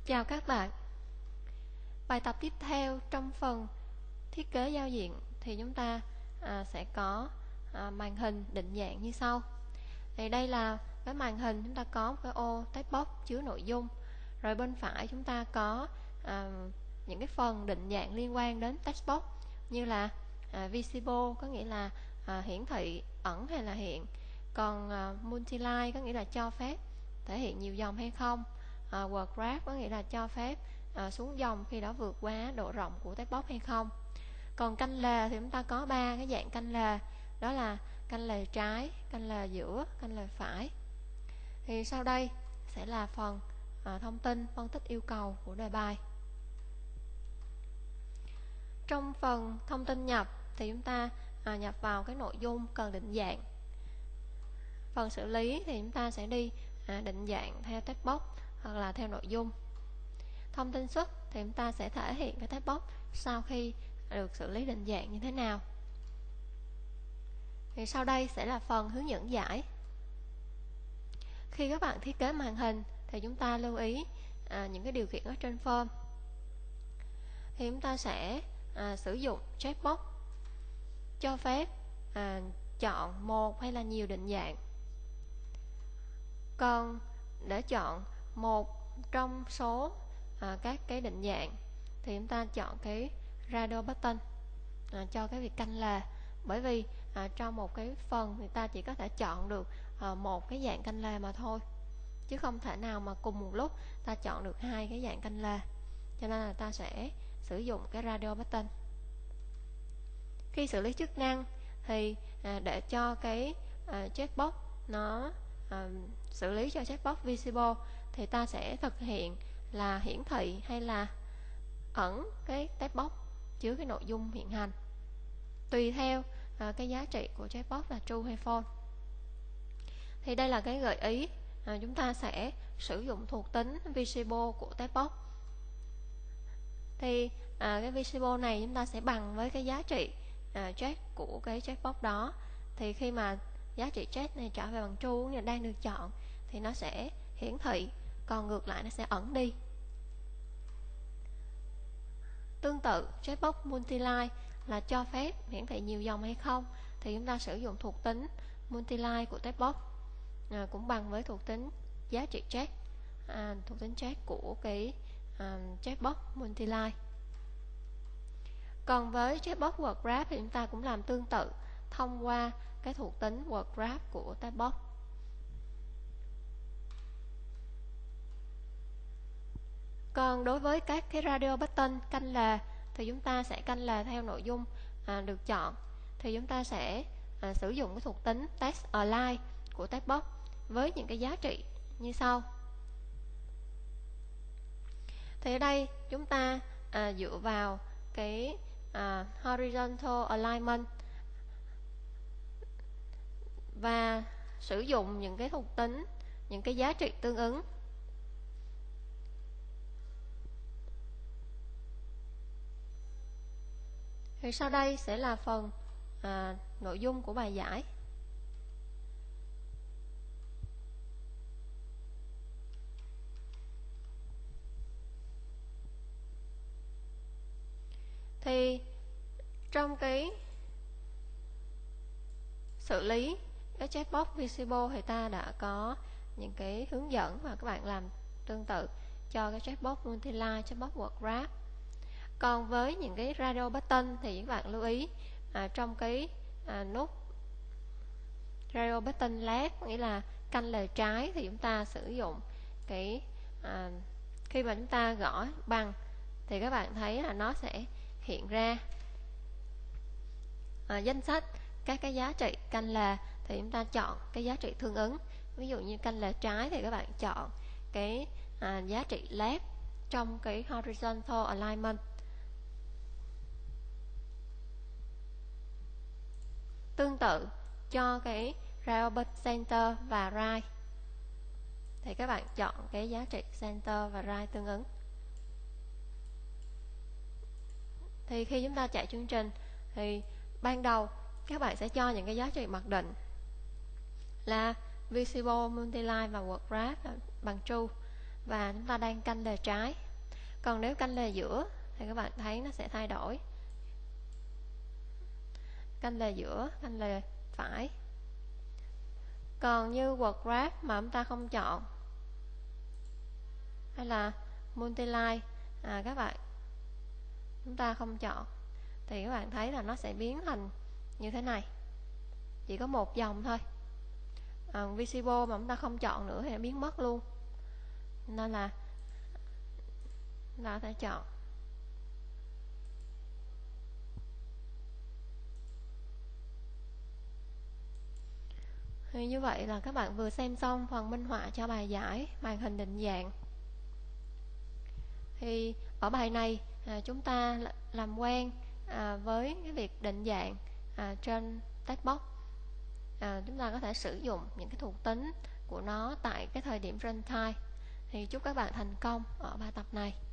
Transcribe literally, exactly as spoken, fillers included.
Chào các bạn. Bài tập tiếp theo trong phần thiết kế giao diện thì chúng ta à, sẽ có à, màn hình định dạng như sau. Thì đây là cái màn hình, chúng ta có một cái ô text box chứa nội dung. Rồi bên phải chúng ta có à, những cái phần định dạng liên quan đến text box như là à, visible có nghĩa là à, hiển thị, ẩn hay là hiện. Còn à, multiline có nghĩa là cho phép thể hiện nhiều dòng hay không. À, word graph có nghĩa là cho phép à, xuống dòng khi đó vượt quá độ rộng của text box hay không. Còn canh lề thì chúng ta có ba cái dạng canh lề, đó là canh lề trái, canh lề giữa, canh lề phải. Thì sau đây sẽ là phần à, thông tin phân tích yêu cầu của đề bài. Trong phần thông tin nhập thì chúng ta à, nhập vào cái nội dung cần định dạng. Phần xử lý thì chúng ta sẽ đi à, định dạng theo text box hoặc là theo nội dung. Thông tin xuất thì chúng ta sẽ thể hiện cái text box sau khi được xử lý định dạng như thế nào. Thì sau đây sẽ là phần hướng dẫn giải. Khi các bạn thiết kế màn hình thì chúng ta lưu ý à, những cái điều kiện ở trên form. Thì chúng ta sẽ à, sử dụng checkbox cho phép à, chọn một hay là nhiều định dạng. Còn để chọn một trong số à, các cái định dạng thì chúng ta chọn cái radio button à, cho cái việc canh lề, bởi vì à, trong một cái phần người ta chỉ có thể chọn được à, một cái dạng canh lề mà thôi, chứ không thể nào mà cùng một lúc ta chọn được hai cái dạng canh lề, cho nên là ta sẽ sử dụng cái radio button. Khi xử lý chức năng thì à, để cho cái à, checkbox nó à, xử lý cho checkbox visible thì ta sẽ thực hiện là hiển thị hay là ẩn cái text box chứa cái nội dung hiện hành, tùy theo à, cái giá trị của checkbox là true hay false. Thì đây là cái gợi ý à, chúng ta sẽ sử dụng thuộc tính visible của text box. Thì à, cái visible này chúng ta sẽ bằng với cái giá trị à, check của cái checkbox đó. Thì khi mà giá trị check này trở về bằng true, nghĩa là đang được chọn, thì nó sẽ hiển thị, còn ngược lại nó sẽ ẩn đi. Tương tự, checkbox multiline là cho phép hiển thị nhiều dòng hay không, thì chúng ta sử dụng thuộc tính multiline của text box à, cũng bằng với thuộc tính giá trị check, à, thuộc tính check của cái à, checkbox multiline. Còn với checkbox word graph thì chúng ta cũng làm tương tự thông qua cái thuộc tính word graph của text box. Còn đối với các cái radio button canh lề thì chúng ta sẽ canh lề theo nội dung à, được chọn. Thì chúng ta sẽ à, sử dụng cái thuộc tính text align của text box với những cái giá trị như sau. Thì ở đây chúng ta à, dựa vào cái à, horizontal alignment và sử dụng những cái thuộc tính, những cái giá trị tương ứng. Thì sau đây sẽ là phần à, nội dung của bài giải. Thì trong cái xử lý cái checkbox visible thì ta đã có những cái hướng dẫn và các bạn làm tương tự cho cái checkbox multiline, checkbox word graph. Còn với những cái radio button thì các bạn lưu ý à, trong cái à, nút radio button left, nghĩa là canh lề trái, thì chúng ta sử dụng cái à, khi mà chúng ta gõ bằng thì các bạn thấy là nó sẽ hiện ra à, danh sách các cái giá trị canh lề, thì chúng ta chọn cái giá trị tương ứng. Ví dụ như canh lề trái thì các bạn chọn cái à, giá trị left trong cái horizontal alignment. Tương tự cho cái Robert center và right thì các bạn chọn cái giá trị center và right tương ứng. Thì khi chúng ta chạy chương trình thì ban đầu các bạn sẽ cho những cái giá trị mặc định là visible, multiline và word graph bằng true. và chúng ta đang canh lề trái. Còn nếu canh lề giữa thì các bạn thấy nó sẽ thay đổi. Canh lề giữa, canh lề phải. Còn như word graph mà chúng ta không chọn, hay là multiline à, các bạn chúng ta không chọn, thì các bạn thấy là nó sẽ biến thành như thế này, chỉ có một dòng thôi. à, Visible mà chúng ta không chọn nữa thì nó biến mất luôn, nên là là phải chọn. Thì như vậy là các bạn vừa xem xong phần minh họa cho bài giải màn hình định dạng. Thì ở bài này à, chúng ta làm quen à, với cái việc định dạng à, trên text box. à, Chúng ta có thể sử dụng những cái thuộc tính của nó tại cái thời điểm runtime. Thì chúc các bạn thành công ở bài tập này.